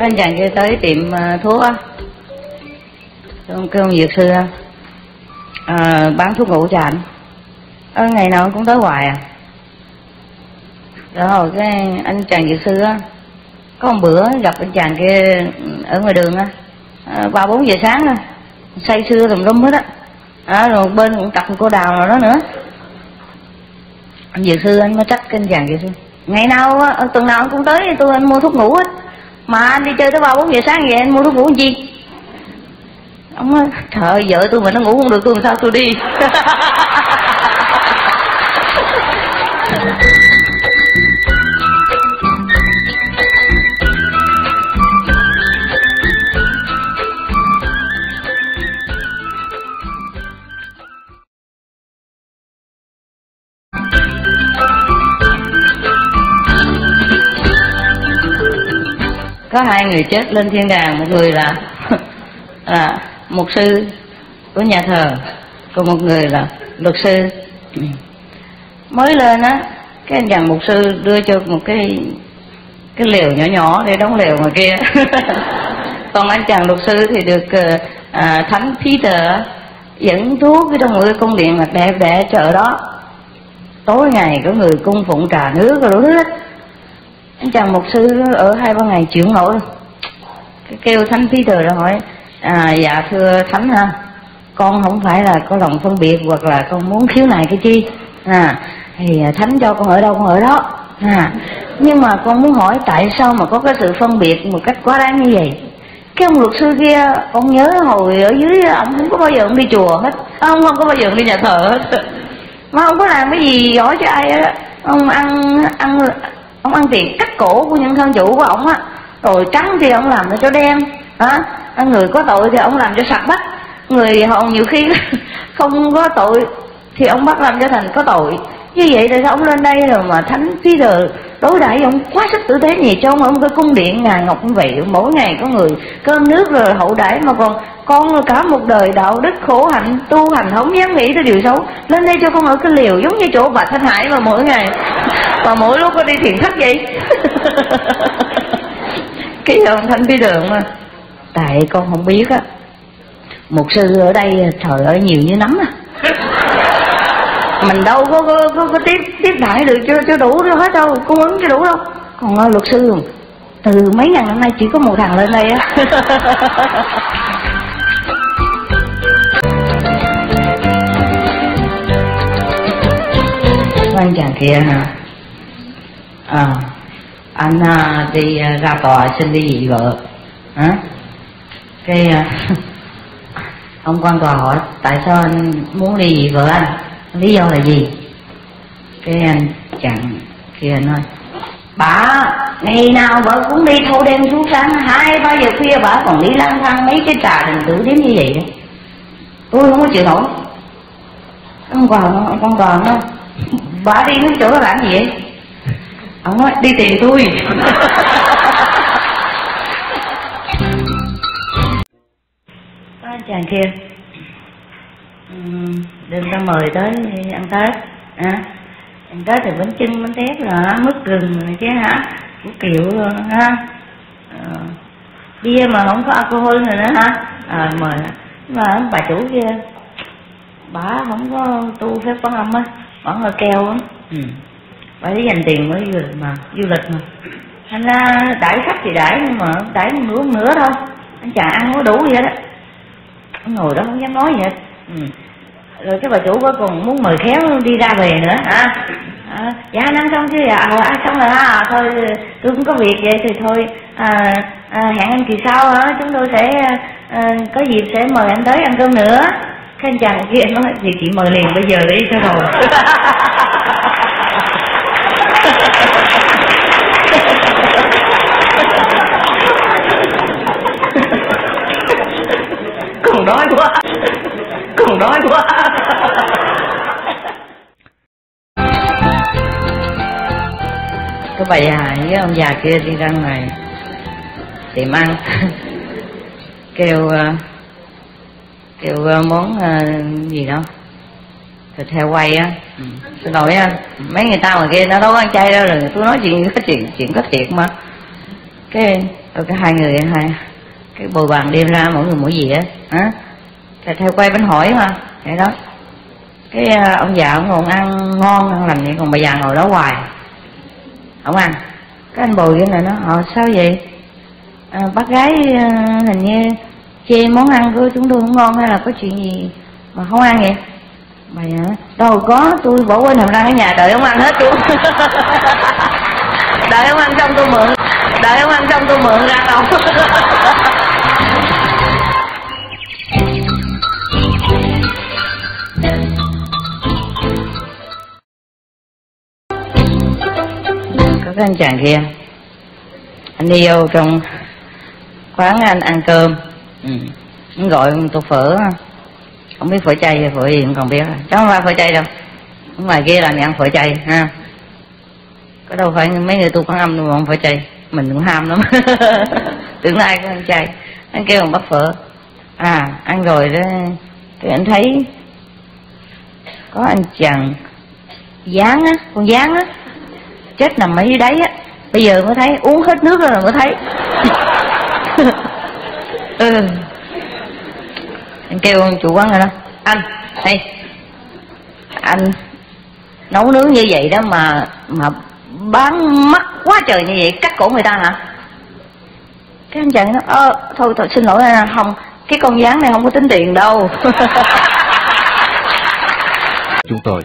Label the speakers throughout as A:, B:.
A: anh chàng kia tới tiệm thuốc á, kêu ông dược sư bán thuốc ngủ cho anh. Ngày nào cũng tới hoài à. Rồi cái anh chàng dược sư á, có một bữa gặp anh chàng kia ở ngoài đường á, 3-4 giờ sáng á, say sưa tùm lum hết á, rồi bên cũng cặp cô đào nào đó nữa. Anh dược sư anh mới trách cái anh chàng dược sư: ngày nào tuần nào anh cũng tới tôi anh mua thuốc ngủ hết, mà anh đi chơi tới 3-4 giờ sáng vậy anh mua thuốc ngủ làm chi? Ông nói: trời ơi, vợ tôi mà nó ngủ không được tôi làm sao tôi đi. Có 2 người chết lên thiên đàng, một người là mục sư của nhà thờ, còn một người là luật sư. Mới lên á, cái anh chàng mục sư đưa cho một cái lều nhỏ nhỏ để đóng lều ngoài kia. Còn anh chàng luật sư thì được thánh Peter dẫn thuốc trong một cái cung điện mặt đẹp để chợ đó. Tối ngày có người cung phụng trà nước rồi đủ thứ hết. Anh chàng mục sư ở 2-3 ngày chịu không nổi, kêu thánh Peter ra hỏi: dạ thưa thánh ha, con không phải là có lòng phân biệt hoặc là con muốn khiếu nại cái chi, thì thánh cho con ở đâu con ở đó, nhưng mà con muốn hỏi tại sao mà có cái sự phân biệt một cách quá đáng như vậy. Cái ông luật sư kia, con nhớ hồi ở dưới ông không có bao giờ ông đi chùa hết, ông không có bao giờ ông đi nhà thờ hết, mà ông có làm cái gì giỏi cho ai á. Ông ăn tiền cắt cổ của những thân chủ của ông á, rồi trắng thì ông làm cho đen, người có tội thì ông làm cho sạch bách, người hồn nhiều khi không có tội thì ông bắt làm cho thành có tội. Như vậy tại sao ông lên đây rồi mà thánh Peter đối đãi ông quá sức tử tế gì cho ông ở một cái cung điện ngà ngọc như vậy, mỗi ngày có người cơm nước rồi hậu đãi, mà còn con cả một đời đạo đức khổ hạnh tu hành không dám nghĩ tới điều xấu, lên đây cho con ở cái liều giống như chỗ bà Thanh Hải mà mỗi ngày và mỗi lúc có đi thiền thất vậy. Cái ông thánh Peter mà tại con không biết á, mục sư ở đây trời ơi nhiều như nấm á, mình đâu có tiếp đãi được cho đủ đâu hết đâu, cung ứng cho đủ đâu. Còn luật sư từ mấy ngàn năm nay chỉ có một thằng lên đây á. Anh chàng kia anh đi ra tòa xin ly dị vợ, cái ông quan tòa hỏi tại sao anh muốn ly dị vợ anh, lý do là gì? Cái anh chàng kia nói: bà ngày nào vợ cũng đi thâu đêm suốt sáng, 2-3 giờ khuya bà còn đi lang thang mấy cái trà đình tử điếm như vậy đó. Tôi không có chịu nổi. Ông quan tòa nói: bà đi đến chỗ đó làm gì vậy? Ông nói: đi tìm tôi. Anh chàng kia đừng ta mời tới ăn Tết, ăn Tết thì bánh chưng bánh tét rồi mứt gừng rồi chứ của kiểu rồi bia mà không có alcohol rồi nữa mời. Mà bà chủ kia bà không có tu phép Quán Âm á, bà hơi keo á, bà chỉ dành tiền mới du lịch mà thành ra đãi khách thì đãi, nhưng mà đãi một nửa thôi, anh chàng ăn có đủ gì hết á, ông ngồi đó không dám nói gì hết. Rồi cái bà chủ cuối cùng muốn mời khéo đi ra về nữa dạ anh ăn xong chứ? Xong rồi thôi tôi cũng có việc vậy thì thôi hẹn anh kỳ sau chúng tôi sẽ có dịp sẽ mời anh tới ăn cơm nữa. Cái anh chàng kia nói thì chị mời liền bây giờ đi cho rồi. Còn đói quá. Cái bà già với ông già kia đi ra ngoài tìm ăn. kêu món gì đó thịt heo quay á. Xin lỗi á, mấy người ta ngoài kia nó đâu có ăn chay đâu, rồi tôi nói chuyện có thiệt mà. Cái rồi cái hai người cái bồi bàn đem ra mỗi người mỗi dĩa hả, theo quay bánh hỏi mà vậy đó. Cái ông già ông còn ăn ngon ăn lành vậy, còn bà già ngồi đó hoài không ăn. Cái anh bồi kia này nó sao vậy, bác gái hình như chê món ăn của chúng tôi không ngon hay là có chuyện gì mà không ăn vậy? Bà già đâu có, tôi bỏ quên hàm răng ở nhà, đợi ông ăn hết luôn. Đợi ông ăn xong tôi mượn, đợi ông ăn xong tôi mượn ra đâu. Có cái anh chàng kia, anh đi vô trong quán anh ăn cơm, anh gọi một tô phở, không biết phở chay hay phở gì cũng còn biết, chắc không phải phở chay đâu, ở ngoài kia làm gì ăn phở chay ha, có đâu phải mấy người tu quán âm đâu mà ăn phở chay, mình cũng ham lắm. Tưởng ai có ăn chay, anh kêu bằng bát phở, ăn rồi đó, thì anh thấy có anh chàng gián á, con gián á, chết nằm ở dưới đáy á, bây giờ mới thấy, uống hết nước rồi mới thấy. Anh kêu chủ quán rồi đó, anh nấu nướng như vậy đó mà bán mắc quá trời như vậy, cắt cổ người ta hả? Cái anh chàng nó thôi xin lỗi không, cái con gián này không có tính tiền đâu.
B: Chúng tôi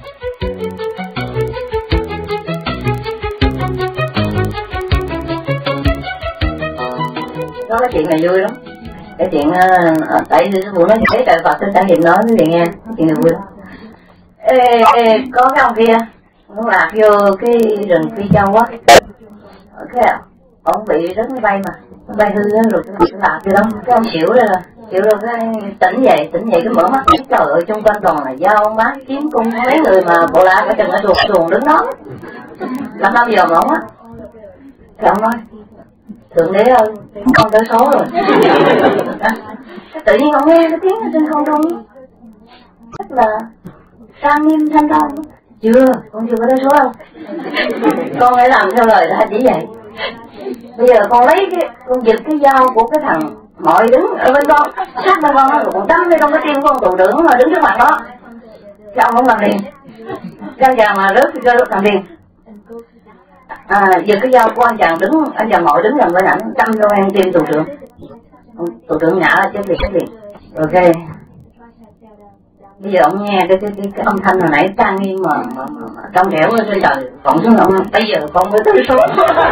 A: có cái chuyện này vui lắm, cái chuyện tại sư phụ nói thế trời Phật xin trả hiệp nói với nghe, cái chuyện này vui lắm. Có cái ông kia nó lạc vô cái rừng Phi Châu á, cái ông bị rớt máy bay mà máy bay hư rồi cái lạc vô đó, cái ông xỉu rồi cái tỉnh dậy cái mở mắt, trời ơi chung quanh toàn là dao mát kiếm cung mấy người mà bộ la cả chừng ở xuồng đứng đó làm sao giờ mà ông á, cái ông nói Thượng Đế ơi, con tới số rồi. Tự nhiên ông nghe cái tiếng ở trên không trung, rất là trang nghiêm thanh cao. Chưa, con chưa có tới số đâu. Con hãy làm theo lời ta chỉ vậy. Bây giờ con lấy con giật cái dao của cái thằng mọi đứng ở bên con, sát bên con nó, còn đâm lên trong cái tim của con tù trưởng mà đứng trước mặt đó. Cái ông không làm liền. Cái giờ mà rớt thì rớt làm liền. Giật cái dao của anh chàng đứng, anh chàng mọi đứng gần bên ảnh, đâm vô ngang tim tù trưởng. Tù trưởng ngã là chết liền. Ok. Bây giờ ông nghe cái âm thanh hồi nãy trang nghiêm mà trong trẻo ở trên trời, còn xuống ông bây giờ con mới tới số.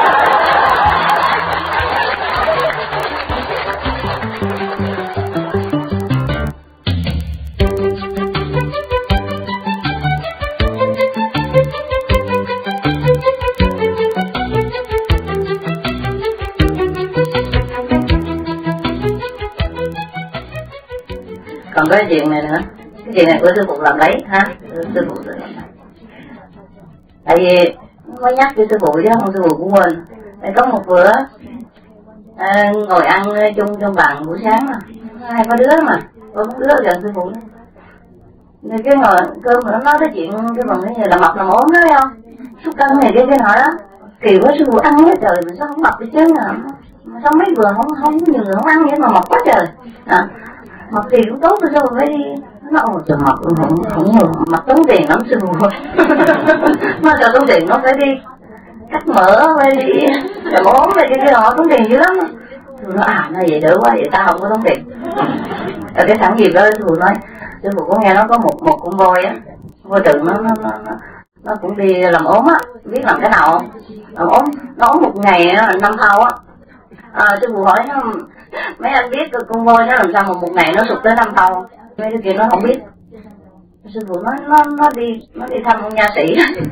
A: Còn cái chuyện này nữa, cái chuyện này của sư phụ làm lấy ha, sư phụ tự làm lấy. Tại vì mới nhắc với sư phụ chứ không, sư phụ cũng quên. Có một bữa ngồi ăn chung trong bàn buổi sáng mà hai có đứa mà có một đứa gần sư phụ nữa. Nên cái ngồi cơm mà nó nói cái chuyện cái phần cái là mập là ốm đó thấy không, sút cân này cái nọ đó, kỳ quá sư phụ ăn hết trời mà sao không mập được chứ mà sao mấy vừa không nhiều người không ăn vậy mà mập quá trời. Mập thì cũng tốt rồi sao mà phải đi, nó trời mập không nhiều, mập tốn tiền lắm sư phụ. Mà sợ tốn tiền nó phải đi cắt mỡ, phải đi làm ốm này cái họ tốn tiền dữ lắm. Tôi nói nó vậy đỡ quá, vậy ta không có tốn tiền. Rồi cái sẵn dịp đó sư phụ nói, sư phụ có nghe nó có một con voi á, voi rừng nó cũng đi làm ốm á, biết làm cái nào không? Làm ốm, nó ốm một ngày 5 thau á. Sư phụ hỏi nó, mấy anh biết con voi nó làm sao mà một ngày nó sụt tới 5 thau? Mấy đứa kia nó không biết. Sư phụ nói nó đi thăm ông nha sĩ.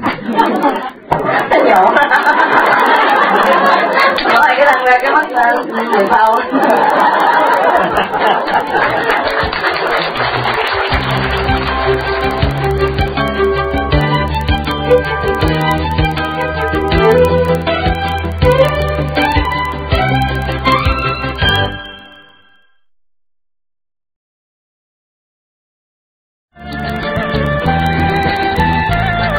A: Nó nhổ. Nói cái răng ra cái mắt người thau.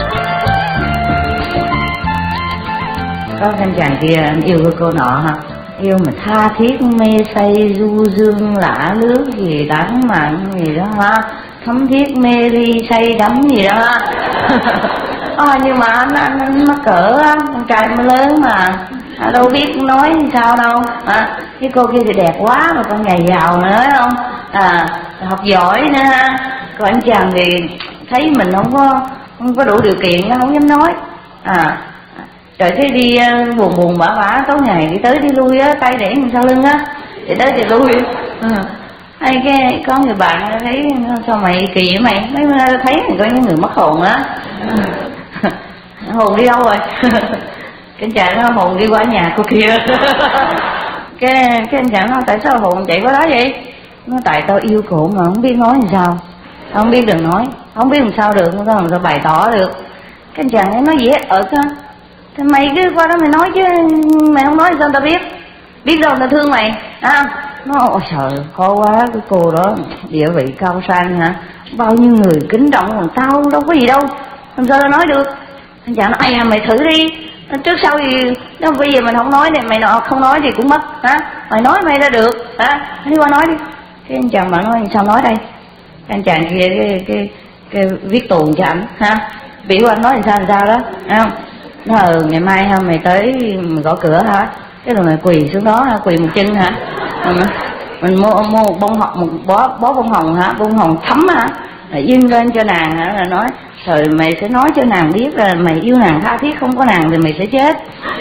A: Có anh chàng kia anh yêu cái cô nọ ha, yêu mà tha thiết mê say du dương lạ lướt gì lãng mạn gì đó ha, thấm thiết mê ly say đắm gì đó ha. Nhưng mà anh mắc cỡ á, con trai mới lớn mà đâu biết nói sao đâu. Cái cô kia thì đẹp quá mà con ngày giàu nữa không, học giỏi nữa ha. Còn anh chàng thì thấy mình không có đủ điều kiện, nó không dám nói. Rồi thế đi buồn buồn bã bã tối ngày đi tới đi lui á, tay để sau lưng á, thì tới thì lui. Hay cái có người bạn thấy sao mày kỳ vậy mày, mấy thấy có những người mất hồn á. Hồn đi đâu rồi? Cái chàng nó hồn đi qua nhà cô kia. cái anh chàng nói tại sao hồn chạy qua đó vậy? Nó tại tao yêu cổ mà không biết nói làm sao, không biết đừng nói, không biết làm sao được, không làm sao bày tỏ được. Cái anh chàng ấy nói dễ ợt ha, thì mày cứ qua đó mày nói chứ mày không nói sao tao biết đâu tao thương mày. Nó ôi trời khó quá, cái cô đó địa vị cao sang hả, bao nhiêu người kính trọng, còn tao đâu có gì đâu, làm sao tao nói được. Anh chàng nói mày thử đi, trước sau gì nó bây giờ mình không nói thì mày nọ không nói thì cũng mất mày nói mày ra được đi qua nói đi. Cái anh chàng bạn nói sao nói đây, cái anh chàng kia cái viết tuồng cho ảnh biểu anh nói làm sao đó không. Nó ngày mai mày tới mày gõ cửa hả, cái rồi mày quỳ xuống đó quỳ một chân hả, mình mua một bông hồng, một bó bông hồng bông hồng thấm rồi dâng lên cho nàng rồi nói rồi mày sẽ nói cho nàng biết là mày yêu nàng tha thiết, không có nàng thì mày sẽ chết.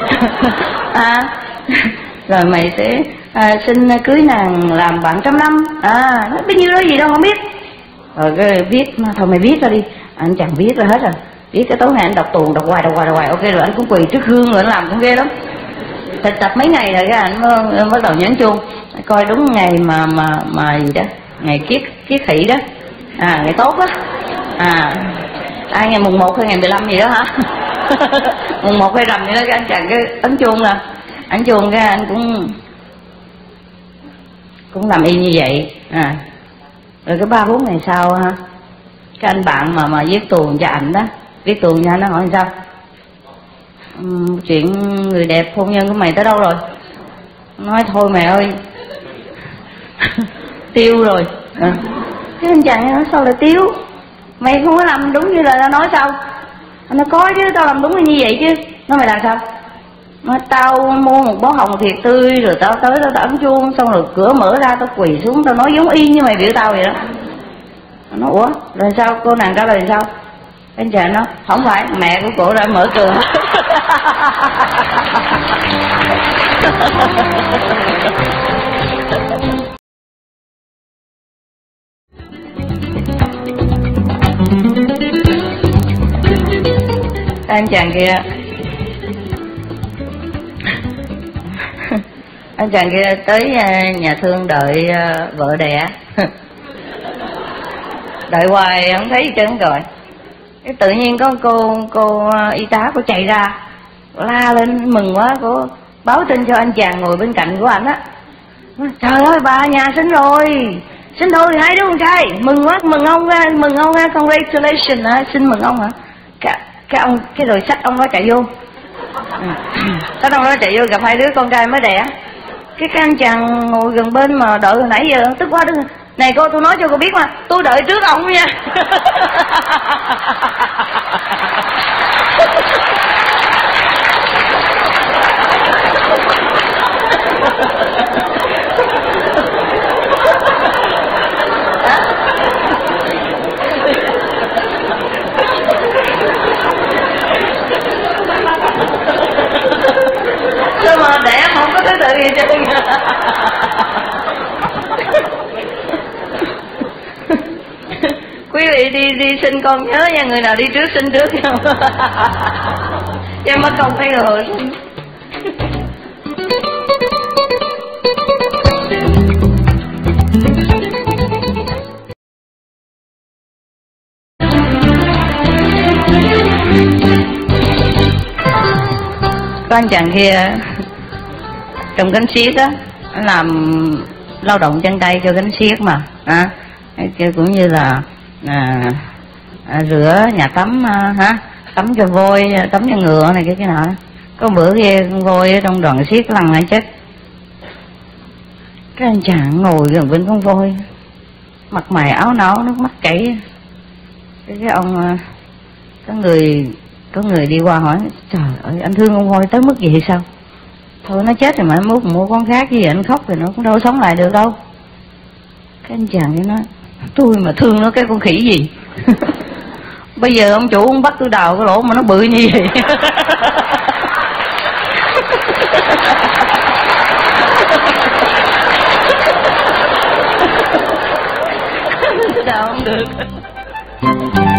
A: Rồi mày sẽ xin cưới nàng làm bạn trăm năm. Nó biết nhiêu đó gì đâu không biết. Rồi cái biết thôi mày biết ra đi. Anh chàng biết ra hết rồi, biết cái tối ngày anh đọc tuồng đọc hoài. Ok rồi anh cũng quỳ trước hương rồi, anh làm cũng ghê lắm. Tập mấy ngày rồi cái anh mới bắt đầu nhấn chuông coi đúng ngày mà gì đó, ngày kiết hỷ đó, ngày tốt đó. Ngày mùng 1 hay ngày 15 gì đó hả. Mùng 1 hay rằm gì đó, cái anh chàng cái ấn chuông nè, anh chuông cái anh cũng làm y như vậy. Rồi cái 3-4 ngày sau cái anh bạn mà viết tuồng cho ảnh đó, viết tuồng cho anh, nó hỏi sao chuyện người đẹp hôn nhân của mày tới đâu rồi. Nói thôi mày ơi tiêu rồi. Cái anh chàng nói sao lại tiêu, mày không có làm đúng như lời tao nói sao. Nó có chứ, tao làm đúng như vậy chứ. Nó mày làm sao? Nói tao mua một bó hồng thiệt tươi rồi tao tới tao ấn chuông, xong rồi cửa mở ra tao quỳ xuống tao nói giống y như mày biểu tao vậy đó. Nó ủa rồi sao, cô nàng trả lời sao? Anh chàng nó không phải, mẹ của cổ đã mở cửa. Anh chàng kia anh chàng kia tới nhà thương đợi vợ đẻ. Đợi hoài không thấy gì trơn rồi. Cái tự nhiên có cô y tá cô chạy ra, cô la lên mừng quá, cô báo tin cho anh chàng ngồi bên cạnh của anh á. Trời ơi bà nhà sinh rồi thì hai đứa con trai, mừng quá, mừng ông ha, congratulations xin mừng ông hả. Cái ông cái rồi xách ông đó chạy vô. Xách ông đó chạy vô gặp hai đứa con trai mới đẻ. Cái anh chàng ngồi gần bên mà đợi hồi nãy giờ tức quá, này cô tôi nói cho cô biết mà, tôi đợi trước ông nha. Sao mà đẻ không có cái sự gì chứ. Quý vị đi sinh con nhớ nha, người nào đi trước sinh trước không. Chứ mất công phải rồi sinh. Có anh chàng kia trồng cánh xiết á, nó làm lao động chân tay cho cánh xiết mà kia cũng như là rửa nhà tắm tắm cho voi, tắm cho ngựa này cái nào. Có bữa kia con voi ở trong đoàn xiết lăn lại chết. Cái anh chàng ngồi gần bên con voi, mặt mày áo náo, nước mắt chảy. Cái ông có người đi qua hỏi: trời ơi, anh thương con voi tới mức gì sao? Thôi nó chết rồi mà anh mua con khác, chứ anh khóc thì nó cũng đâu sống lại được đâu. Cái anh chàng ấy nói: tôi mà thương nó cái con khỉ gì. Bây giờ ông chủ ông bắt tôi đào cái lỗ mà nó bự như vậy. Đào không được.